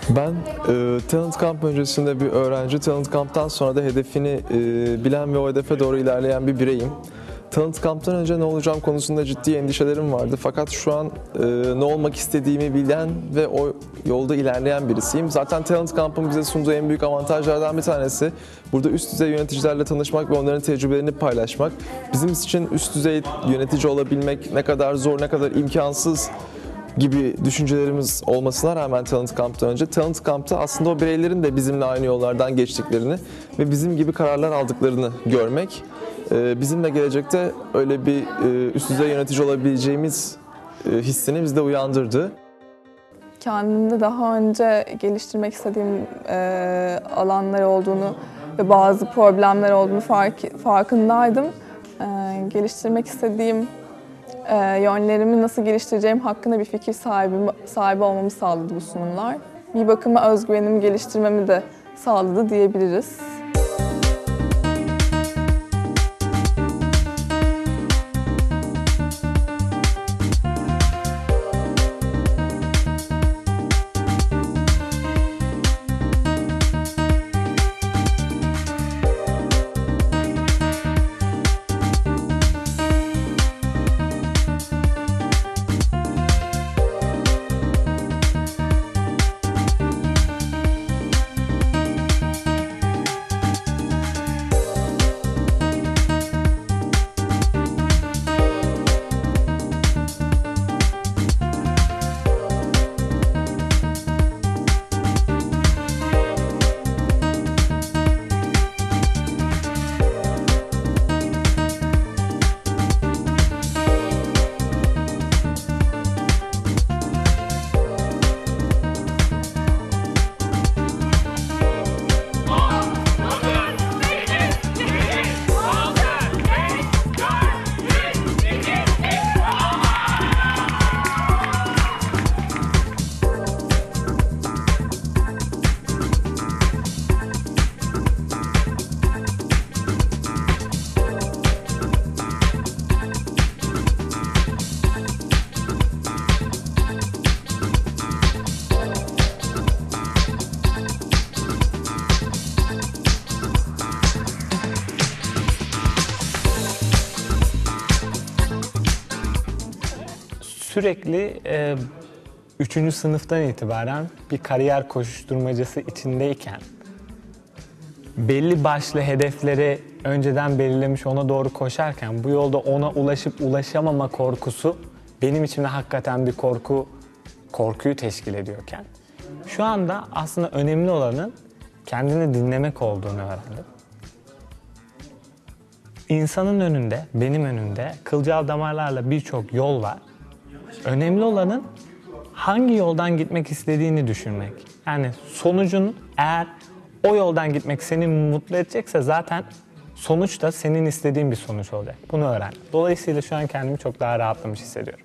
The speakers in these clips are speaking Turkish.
Ben Talent Camp öncesinde bir öğrenci, Talent Camp'tan sonra da hedefini bilen ve o hedefe doğru ilerleyen bir bireyim. Talent Camp'tan önce ne olacağım konusunda ciddi endişelerim vardı. Fakat şu an ne olmak istediğimi bilen ve o yolda ilerleyen birisiyim. Zaten Talent Camp'ın bize sunduğu en büyük avantajlardan bir tanesi burada üst düzey yöneticilerle tanışmak ve onların tecrübelerini paylaşmak. Bizim için üst düzey yönetici olabilmek ne kadar zor, ne kadar imkansız gibi düşüncelerimiz olmasına rağmen Talent Camp'tan önce, Talent Camp'ta aslında o bireylerin de bizimle aynı yollardan geçtiklerini ve bizim gibi kararlar aldıklarını görmek, bizim de gelecekte öyle bir üst düzey yönetici olabileceğimiz hissini bizde uyandırdı. Kendimde daha önce geliştirmek istediğim alanlar olduğunu ve bazı problemler olduğunu farkındaydım. Geliştirmek istediğim yönlerimi nasıl geliştireceğim hakkında bir fikir sahibi olmamı sağladı bu sunumlar. Bir bakıma özgüvenimi geliştirmemi de sağladı diyebiliriz. Sürekli 3. sınıftan itibaren bir kariyer koşuşturmacası içindeyken belli başlı hedefleri önceden belirlemiş ona doğru koşarken bu yolda ona ulaşıp ulaşamama korkusu benim içimde hakikaten bir korkuyu teşkil ediyorken şu anda aslında önemli olanın kendini dinlemek olduğunu öğrendim. İnsanın önünde, benim önümde kılcal damarlarla birçok yol var. Önemli olanın hangi yoldan gitmek istediğini düşünmek. Yani sonucun eğer o yoldan gitmek seni mutlu edecekse zaten sonuç da senin istediğin bir sonuç olacak. Bunu öğren. Dolayısıyla şu an kendimi çok daha rahatlamış hissediyorum.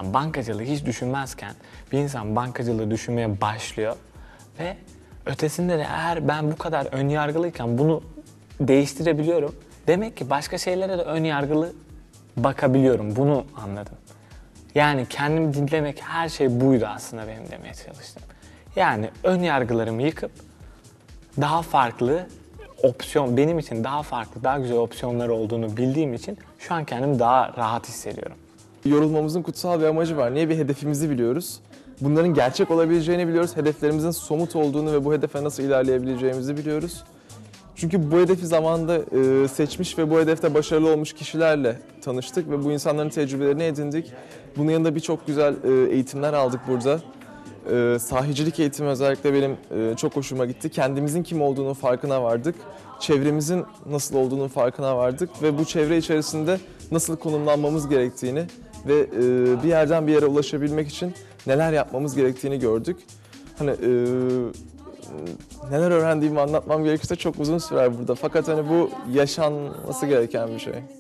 insan bankacılığı hiç düşünmezken bir insan bankacılığı düşünmeye başlıyor ve ötesinde de eğer ben bu kadar önyargılıyken bunu değiştirebiliyorum, demek ki başka şeylere de önyargılı bakabiliyorum. Bunu anladım. Yani kendimi dinlemek, her şey buydu aslında benim demeye çalıştım. Yani ön yargılarımı yıkıp daha farklı opsiyon, benim için daha farklı, daha güzel opsiyonlar olduğunu bildiğim için şu an kendimi daha rahat hissediyorum. Yorulmamızın kutsal bir amacı var. Niye? Bir hedefimizi biliyoruz. Bunların gerçek olabileceğini biliyoruz. Hedeflerimizin somut olduğunu ve bu hedefe nasıl ilerleyebileceğimizi biliyoruz. Çünkü bu hedefi zamanında seçmiş ve bu hedefte başarılı olmuş kişilerle tanıştık ve bu insanların tecrübelerini edindik. Bunun yanında birçok güzel eğitimler aldık burada. Sahicilik eğitimi özellikle benim çok hoşuma gitti. Kendimizin kim olduğunu farkına vardık. Çevremizin nasıl olduğunun farkına vardık ve bu çevre içerisinde nasıl konumlanmamız gerektiğini ve bir yerden bir yere ulaşabilmek için neler yapmamız gerektiğini gördük. Hani neler öğrendiğimi anlatmam gerekirse çok uzun sürer burada. Fakat hani bu yaşanması gereken bir şey.